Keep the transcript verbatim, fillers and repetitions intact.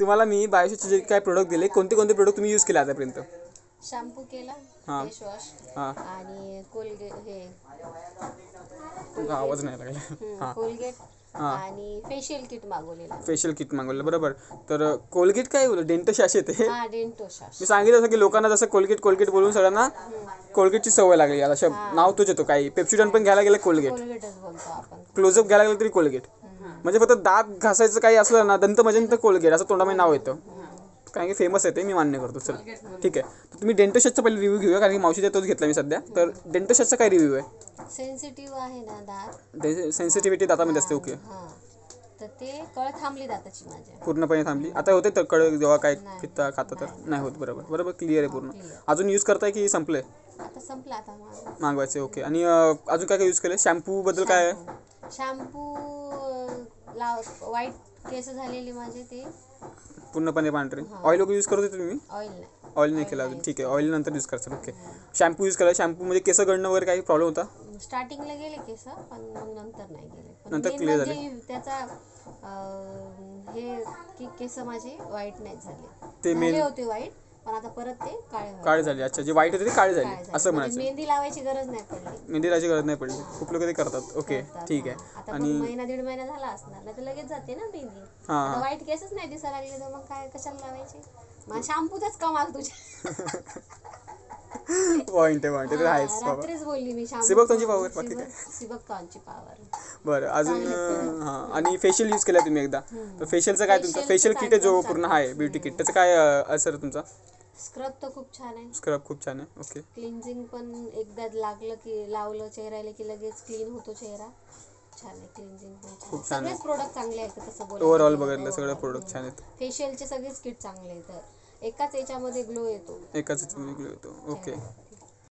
तुम्हाला मी बायोशचे जे काय प्रोडक्ट दिले कोणते कोणते प्रोडक्ट तुम्ही यूज केले आतापर्यंत? शॅम्पू केला, हां फेस वॉश हां आणि कोलगेट हे तुमचा आवाज नाही लागला. हां कोलगेट हां आणि फेशियल किट मागवलेला. फेशियल किट मागवलं बरोबर. तर कोलगेट काय बोललं डेंटोशाश येते. हा डेंटोशाश. मी सांगितलं असं की लोकांना जसं कोलगेट कोलगेट बोलून सगळ्यांना कोलगेटची सवय लागली. आता शब्द नाव तोच येतो. काही पेप्सिडॉन पण घ्यायला गेलं कोलगेट, कोलगेटच बोलतो आपण. क्लोजअप घ्यायला गेलं तरी कोलगेट. म्हणजे फक्त दात घासायचं काही असलं ना दंत म्हणजे कोलगेट असं तोंडामध्ये नाव येतं. कारण की फेमस आहे ते मी मान्य करतो. चल ठीक आहे. तर तुम्ही डेंटोशासचा पहिले रिव्ह्यू घेऊया कारण की मावशीचा तोच घेतला मी सध्या. तर डेंटोशासचा काय रिव्ह्यू आहे? सेन्सिटिव्ह आहे ना दात, ते सेन्सिटिव्हिटी दातामध्ये असते. ओके. हा तर ते कळ थांबली दाताची माझ्या पूर्णपणे थांबली. आता होते तर कळ जेव्हा काय पित्ता खाता तर नाही होत. बरोबर बरोबर क्लिअर आहे पूर्ण. अजून यूज करताय की संपले? आता संपला आता मागवायचं. मागवायचे. ओके. आणि अजून काय काय यूज केले? शॅम्पू बद्दल काय आहे? शॅम्पू लाव वाईट केस झालेले माझे ते पूर्णपणे पांढरे. ऑइल वगैरे यूज करत होते तुम्ही? ऑइल नाही. ऑइल नाही केला अजून. ठीक आहे. ऑइल नंतर यूज करायचं. ओके. शॅम्पू यूज केला. शॅम्पूमध्ये केस गळणं वगैरे काही प्रॉब्लेम होता? स्टार्टिंगला गेले केस पण मग नंतर नाही गेले. पण नंतर main clear म्हणजे झाले. त्याचा अं, हे की केस माझे वाईट नाही झाले. ते झाले main- होते वाईट पण आता परत ते काळे व्हायला काळे झाले. अच्छा जे वाईट होते ते काळे झाले काळे झाले. असं म्हणजे म्हणायचं. मेहंदी लावायची गरज नाही पडली. मेहंदी लावायची गरज नाही पडली. खूप लोक ते करतात. ओके करतात. ठीक हा. आहे. आता पण आणि महिना दीड महिना झाला असणार नाही तर लगेच जाते ना मेहंदी. हां आता वाईट केसच नाही दिसायला लागले तर मग काय कशाला लावायचे. मग शॅम्पूचाच कमाल तुझ्या. पॉईंट आहे पॉईंट आहे. ते आहेच बाबा. रात्रीच बोलली मी शॅम्पू. सिबकटॉनची पावर बाकी काय. सिबकटॉनची पावर. बरं अजून हां आणि फेशियल यूज केला तुम्ही एकदा. तर फेशियलचं काय तुमचं? फेशियल किट आहे जो पूर्ण आहे ब्युटी किट त्याचं काय असर तुमचा? स्क्रब तर खूप छान आहे. स्क्रब खूप छान आहे. ओके. क्लिन्झिंग पण एकदा लागलं की लावलं चेहऱ्याला की लगेच क्लीन होतो चेहरा. छान आहे क्लिन्झिंग पण छान. खूप छान आहे. सगळेच प्रोडक्ट चांगले आहेत तसं बोलायला ओव्हरऑल गेलं. बघितलं सगळे Overall. प्रोडक्ट छान आहेत. फेशियलचे सगळेच किट चांगले आहेत. एकाच याच्यामध्ये ग्लो येतो. एकाच वेगळं येतो. ओके.